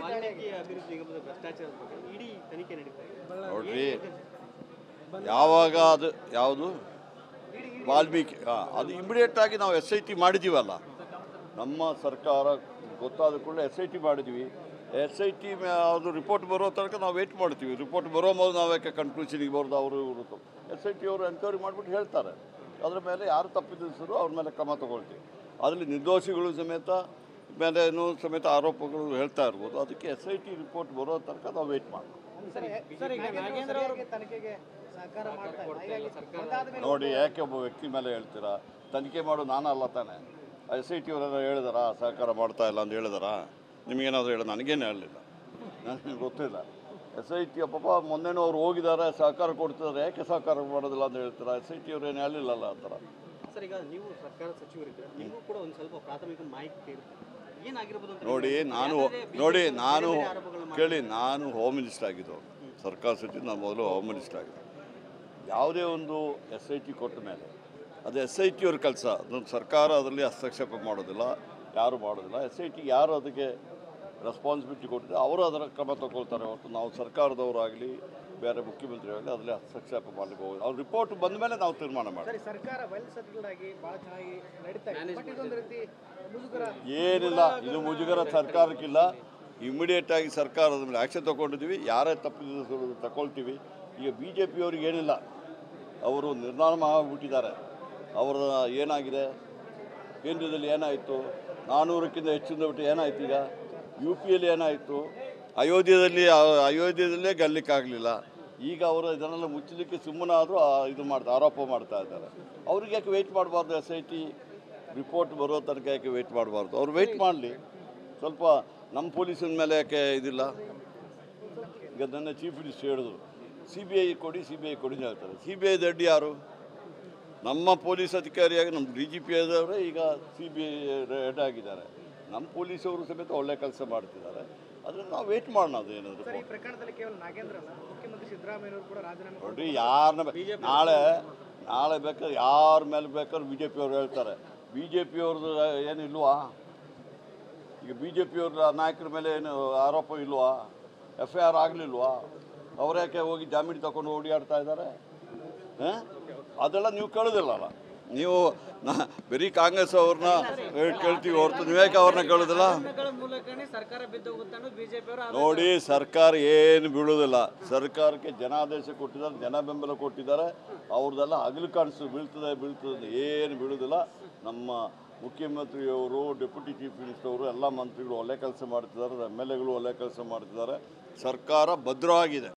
ವಾಲ್ಮೀಕಿ ಅಭಿವೃದ್ಧಿ ನಿಗಮದ ಭ್ರಷ್ಟಾಚಾರದ ಬಗ್ಗೆ ಇಡೀ ತನಿಖೆ ನಡೀತಾ ಇದೆ ನೋಡ್ರಿ. ಯಾವಾಗ ಅದು ಯಾವುದು ವಾಲ್ಮೀಕಿ ಅದು ಇಮಿಡಿಯೇಟಾಗಿ ನಾವು SIT ಮಾಡಿದ್ದೀವಲ್ಲ, ನಮ್ಮ ಸರ್ಕಾರ ಗೊತ್ತಾದ ಕೂಡಲೇ SIT ಮಾಡಿದ್ವಿ. SIT ಅದು ರಿಪೋರ್ಟ್ ಬರೋ ತನಕ ನಾವು ವೇಟ್ ಮಾಡ್ತೀವಿ. ರಿಪೋರ್ಟ್ ಬರೋ ಮೊದಲು ನಾವು ಯಾಕೆ ಕನ್ಕ್ಲೂಷನಿಗೆ ಬರೋದು, ಅವರು ಇವರು SIT ಅವರು ಎನ್ಕ್ವೈರಿ ಮಾಡಿಬಿಟ್ಟು ಹೇಳ್ತಾರೆ. ಅದರ ಮೇಲೆ ಯಾರು ತಪ್ಪಿದ್ರು ಅವ್ರ ಮೇಲೆ ಕ್ರಮ ತಗೊಳ್ತೀವಿ. ಅದರಲ್ಲಿ ನಿರ್ದೋಷಿಗಳು ಸಮೇತ ಆರೋಪಗಳು ಹೇಳ್ತಾ ಇರ್ಬೋದು. ಅದಕ್ಕೆ SIT ರಿಪೋರ್ಟ್ ಬರೋ ತನಕ ನಾವು ವೇಟ್ ಮಾಡ್ತೀವಿ. ನೋಡಿ, ಯಾಕೆ ಒಬ್ಬ ವ್ಯಕ್ತಿ ಮೇಲೆ ಹೇಳ್ತೀರಾ? ತನಿಖೆ ಮಾಡು ನಾನಲ್ಲ ತಾನೆ. SIT ಅವರೆಲ್ಲ ಹೇಳಿದಾರಾ ಸಹಕಾರ ಮಾಡ್ತಾ ಇಲ್ಲ ಅಂತ ಹೇಳಿದಾರಾ? ನಿಮಗೇನಾದರೂ ಹೇಳೋದು? ನನಗೇನು ಹೇಳಲಿಲ್ಲ, ನನಗೆ ಗೊತ್ತಿಲ್ಲ. SIT ಪಾಪ ಮೊನ್ನೆನೂ ಅವ್ರು ಹೋಗಿದ್ದಾರೆ, ಸಹಕಾರ ಕೊಡ್ತಿದ್ದಾರೆ. ಯಾಕೆ ಸಹಕಾರ ಮಾಡೋದಿಲ್ಲ ಅಂತ ಹೇಳ್ತೀರಾ? SIT ಅವ್ರು ಏನು ಹೇಳಿಲ್ಲಲ್ಲ ಆ ಥರ. ಸರ್, ಈಗ ನೀವು ಸರ್ಕಾರ ಸಚಿವರಿದ್ದೀರ, ನಿಮಗೂ ಕೂಡ ಒಂದು ಸ್ವಲ್ಪ ಪ್ರಾಥಮಿಕ ಮಾಹಿತಿ ಇರುತ್ತೆ, ಏನಾಗಿರ್ಬೋದು ಅಂತ. ನಾನು ಹೋಮ್ ಮಿನಿಸ್ಟರ್ ಆಗಿದ್ದು, ಸರ್ಕಾರ ಸಚಿವ. ನಾನು ಮೊದಲು ಹೋಮ್ ಮಿನಿಸ್ಟರ್ ಆಗಿದ್ದು. ಯಾವುದೇ ಒಂದು SIT ಕೊಟ್ಟ ಮೇಲೆ ಅದು SIT ಅವ್ರ ಕೆಲಸ. ಅದನ್ನು ಸರ್ಕಾರ ಅದರಲ್ಲಿ ಹಸ್ತಕ್ಷೇಪ ಮಾಡೋದಿಲ್ಲ, ಯಾರು ಮಾಡೋದಿಲ್ಲ. SIT ಯಾರು ಅದಕ್ಕೆ ರೆಸ್ಪಾನ್ಸಿಬಿಲಿಟಿ ಕೊಟ್ಟಿದೆ ಅವರು ಅದರ ಕ್ರಮ ತಗೊಳ್ತಾರೆ ಹೊರತು ನಾವು ಸರ್ಕಾರದವರಾಗಲಿ ಬೇರೆ ಮುಖ್ಯಮಂತ್ರಿಯಾಗಲಿ ಅದರಲ್ಲಿ ಹಸ್ತಕ್ಷೇಪ ಮಾಡಲಿಕ್ಕೆ ಹೋಗೋದು. ಅವ್ರ ರಿಪೋರ್ಟ್ ಬಂದ ಮೇಲೆ ನಾವು ತೀರ್ಮಾನ ಮಾಡ್ತೀವಿ. ಏನಿಲ್ಲ, ಇದು ಮುಜುಗರ ಸರ್ಕಾರಕ್ಕಿಲ್ಲ. ಇಮಿಡಿಯೇಟಾಗಿ ಸರ್ಕಾರದ ಮೇಲೆ ಆ್ಯಕ್ಷನ್ ತೊಗೊಂಡಿದ್ದೀವಿ. ಯಾರೇ ತಪ್ಪಿದ್ರು ತಗೊಳ್ತೀವಿ. ಈಗ BJP ಅವ್ರಿಗೆ ಏನಿಲ್ಲ, ಅವರು ನಿರ್ನಾಮ ಆಗಿಬಿಟ್ಟಿದ್ದಾರೆ. ಅವರ ಏನಾಗಿದೆ, ಕೇಂದ್ರದಲ್ಲಿ ಏನಾಯಿತು, 400ಕ್ಕಿಂತ ಹೆಚ್ಚಿನ ಬಿಟ್ಟು ಏನಾಯ್ತು, ಈಗ UPಯಲ್ಲಿ ಏನಾಯಿತು, ಅಯೋಧ್ಯದಲ್ಲೇ ಗೆಲ್ಲಕ್ಕಾಗಲಿಲ್ಲ. ಈಗ ಅವರು ಇದನ್ನೆಲ್ಲ ಮುಚ್ಚಲಿಕ್ಕೆ ಸುಮ್ಮನಾದರೂ ಆರೋಪ ಮಾಡ್ತಾ ಇದ್ದಾರೆ. ಅವ್ರಿಗೆ ಯಾಕೆ ವೆಯ್ಟ್ ಮಾಡಬಾರ್ದು? SIT ರಿಪೋರ್ಟ್ ಬರೋ ತನಕ ಯಾಕೆ ವೆಯ್ಟ್ ಮಾಡಬಾರ್ದು? ಅವ್ರು ವೆಯ್ಟ್ ಮಾಡಲಿ ಸ್ವಲ್ಪ. ನಮ್ಮ ಪೊಲೀಸಿನ ಮೇಲೆ ಯಾಕೆ ಇದಿಲ್ಲ? ಈಗ ನನ್ನ ಚೀಫ್ ಮಿನಿಸ್ಟರ್ ಹೇಳಿದ್ರು CBI ಕೊಡಿ ಅಂತ ಹೇಳ್ತಾರೆ. CBI ಹೆಡ್ ಯಾರು? ನಮ್ಮ ಪೊಲೀಸ್ ಅಧಿಕಾರಿಯಾಗಿ ನಮ್ಮ DGP ಆದವರೇ ಈಗ CBI ಹೆಡ್ ಆಗಿದ್ದಾರೆ. ನಮ್ಮ ಪೊಲೀಸವರು ಸಮೇತ ಒಳ್ಳೆ ಕೆಲಸ ಮಾಡ್ತಿದ್ದಾರೆ. ಅದನ್ನು ನಾವು ವೇಟ್ ಮಾಡೋಣ. ಅದು ಏನಾದರೂ ನೋಡಿರಿ, ನಾಳೆ ಬೇಕಾದ್ರೆ ಯಾರ ಮೇಲೆ ಬೇಕಾದ್ರೆ BJP ಅವರು ಹೇಳ್ತಾರೆ. BJP ಅವ್ರದ್ದು ಏನಿಲ್ವಾ? ಈಗ BJP ಅವ್ರ ನಾಯಕರ ಮೇಲೆ ಏನು ಆರೋಪ ಇಲ್ವಾ? FIR ಆಗಲಿಲ್ವಾ? ಅವರ್ಯಾಕೆ ಹೋಗಿ ಜಾಮೀನು ತಗೊಂಡು ಓಡಾಡ್ತಾ ಇದ್ದಾರೆ? ಅದೆಲ್ಲ ನೀವು ಕೇಳೋದಿಲ್ಲಲ್ಲ. ನೀವು ಬರೀ ಕಾಂಗ್ರೆಸ್ ಅವ್ರನ್ನ ಕೇಳ್ತೀವಿ ಹೊರತು ನೀವ್ಯಾಕೆ ಅವ್ರನ್ನ ಕೇಳೋದಿಲ್ಲ? ನೋಡಿ, ಸರ್ಕಾರ ಏನು ಬೀಳೋದಿಲ್ಲ. ಸರ್ಕಾರಕ್ಕೆ ಜನಾದೇಶ ಕೊಟ್ಟಿದ್ದಾರೆ, ಜನ ಬೆಂಬಲ ಕೊಟ್ಟಿದ್ದಾರೆ. ಅವ್ರದ್ದೆಲ್ಲ ಹಗಲು ಕಾಣಿಸು ಬೀಳ್ತದೆ ಏನು ಬೀಳೋದಿಲ್ಲ. ನಮ್ಮ ಮುಖ್ಯಮಂತ್ರಿಯವರು, ಡೆಪ್ಯೂಟಿ ಚೀಫ್ ಮಿನಿಸ್ಟರ್ ಅವರು, ಎಲ್ಲ ಮಂತ್ರಿಗಳು ಒಳ್ಳೆ ಕೆಲಸ ಮಾಡ್ತಿದ್ದಾರೆ. MLAಗಳು ಒಳ್ಳೆ ಕೆಲಸ ಮಾಡ್ತಿದ್ದಾರೆ. ಸರ್ಕಾರ ಭದ್ರವಾಗಿದೆ.